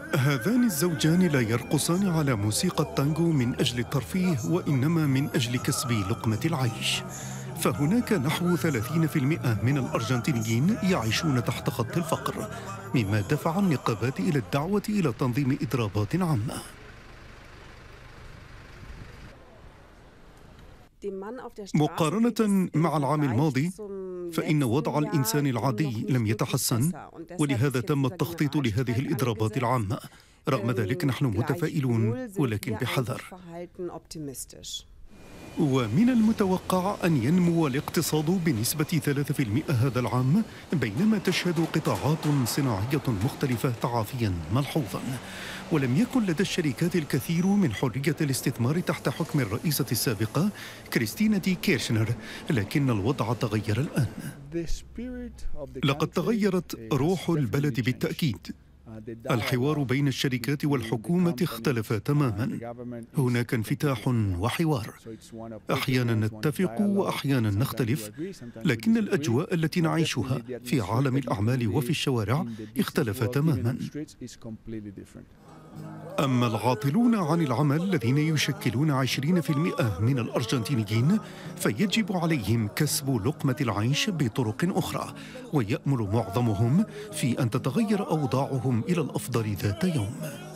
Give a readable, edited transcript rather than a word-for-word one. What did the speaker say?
هذان الزوجان لا يرقصان على موسيقى التانجو من أجل الترفيه، وإنما من أجل كسب لقمة العيش. فهناك نحو 30% من الأرجنتينيين يعيشون تحت خط الفقر، مما دفع النقابات إلى الدعوة إلى تنظيم إضرابات عامة. مقارنة مع العام الماضي، فإن وضع الإنسان العادي لم يتحسن، ولهذا تم التخطيط لهذه الإضرابات العامة. رغم ذلك نحن متفائلون، ولكن بحذر. ومن المتوقع أن ينمو الاقتصاد بنسبة 3% هذا العام، بينما تشهد قطاعات صناعية مختلفة تعافيا ملحوظا. ولم يكن لدى الشركات الكثير من حرية الاستثمار تحت حكم الرئيسة السابقة كريستينا دي كيرشنر، لكن الوضع تغير الآن. لقد تغيرت روح البلد بالتأكيد. الحوار بين الشركات والحكومة اختلف تماما. هناك انفتاح وحوار، أحيانا نتفق وأحيانا نختلف، لكن الأجواء التي نعيشها في عالم الأعمال وفي الشوارع اختلف تماما. أما العاطلون عن العمل الذين يشكلون 20% من الأرجنتينيين، فيجب عليهم كسب لقمة العيش بطرق أخرى، ويأمل معظمهم في أن تتغير أوضاعهم إلى الأفضل ذات يوم.